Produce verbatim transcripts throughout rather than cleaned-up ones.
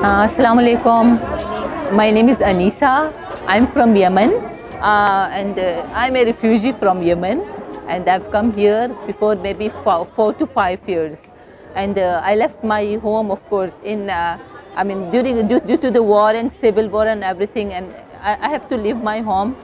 Uh, Assalamu alaikum. My name is Anisa. I'm from Yemen, uh, and uh, I'm a refugee from Yemen, and I've come here before maybe four, four to five years. And uh, I left my home, of course, in uh, I mean during due, due to the war and civil war and everything, and I, I have to leave my home,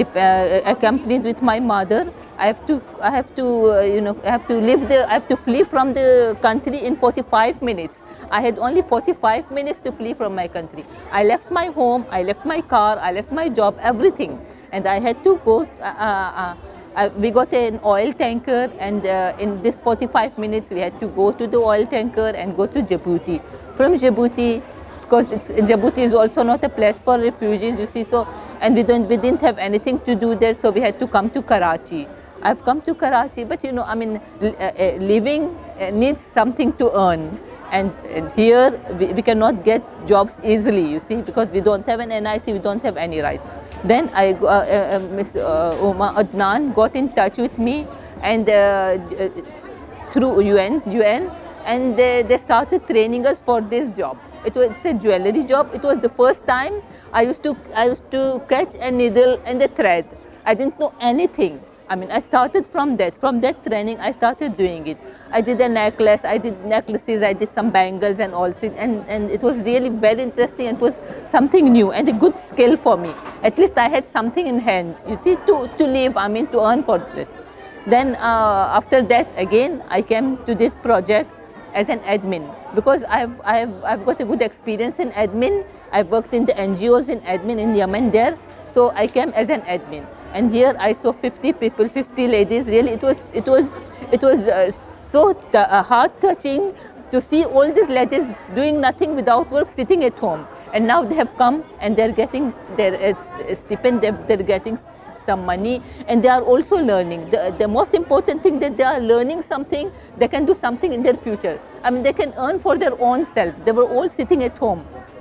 uh, accompanied with my mother. I have to I have to uh, you know I have to leave the I have to flee from the country in forty-five minutes. I had only forty-five minutes to flee from my country. I left my home, I left my car, I left my job, everything. And I had to go, uh, uh, uh, we got an oil tanker, and uh, in this forty-five minutes we had to go to the oil tanker and go to Djibouti. From Djibouti, because it's, Djibouti is also not a place for refugees, you see, so, and we, don't, we didn't have anything to do there, so we had to come to Karachi. I've come to Karachi, but you know, I mean, uh, uh, living uh, needs something to earn. And, and here we, we cannot get jobs easily, you see, because we don't have an N I C, we don't have any right. Then I, uh, uh, Miss Uh, huma, Adnan got in touch with me, and uh, uh, through U N, U N, and they, they started training us for this job. It was it's a jewelry job. It was the first time I used to I used to catch a needle and a thread. I didn't know anything. I mean, I started from that. From that training, I started doing it. I did a necklace, I did necklaces, I did some bangles and all things. And, and it was really very interesting, and it was something new and a good skill for me. At least I had something in hand, you see, to, to live, I mean, to earn for it. Then uh, after that, again, I came to this project as an admin, because I've, I've, I've got a good experience in admin. I've worked in the N G Os in admin in Yemen there. So I came as an admin. And here I saw fifty people, fifty ladies. Really, it was it was it was uh, so uh, heart touching to see all these ladies doing nothing without work, sitting at home. And now they have come and they're getting their uh, stipend. They're, they're getting some money, and they are also learning. The, the most important thing that they are learning something. They can do something in their future. I mean, they can earn for their own self. They were all sitting at home,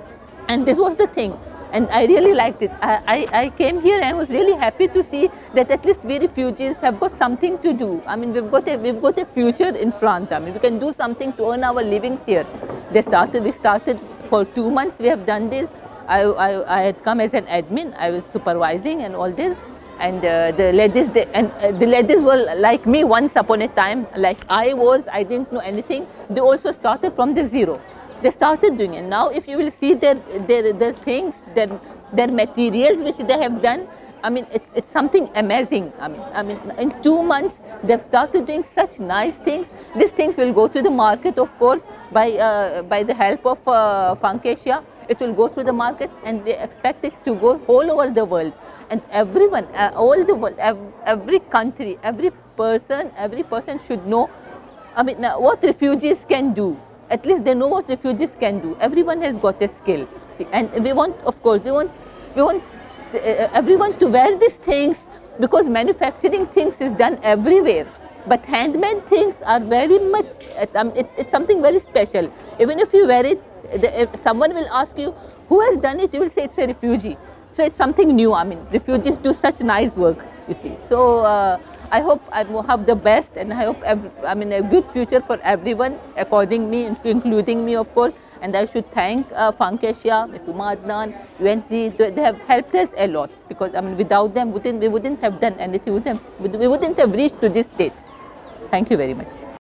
and this was the thing. And I really liked it. I, I, I came here and I was really happy to see that at least we refugees have got something to do. I mean, we've got a, we've got a future in front. I mean, we can do something to earn our livings here. They started, we started for two months, we have done this. I, I, I had come as an admin, I was supervising and all this. And uh, the ladies, they, and uh, the ladies were like me once upon a time, like I was, I didn't know anything. They also started from the zero. They started doing it. Now, if you will see their, their, their things, their, their materials which they have done, I mean, it's, it's something amazing. I mean, I mean, in two months, they've started doing such nice things. These things will go to the market, of course, by, uh, by the help of uh, Funkasia. It will go to the market, and we expect it to go all over the world. And everyone, uh, all the world, every country, every person, every person should know, I mean, uh, what refugees can do. At least they know what refugees can do. Everyone has got a skill. See, and we want, of course, we want, we want uh, everyone to wear these things, because manufacturing things is done everywhere. But handmade things are very much, um, it's, it's something very special. Even if you wear it, the, if someone will ask you, who has done it? You will say it's a refugee. So it's something new. I mean, refugees do such nice work, you see. So uh, I hope I will have the best, and I hope every, I mean a good future for everyone, according me, including me, of course. And I should thank uh, Funkasia, Miss Huma, Adnan, U N C. They have helped us a lot, because I mean without them, wouldn't, we wouldn't have done anything. We wouldn't have, we wouldn't have reached to this stage. Thank you very much.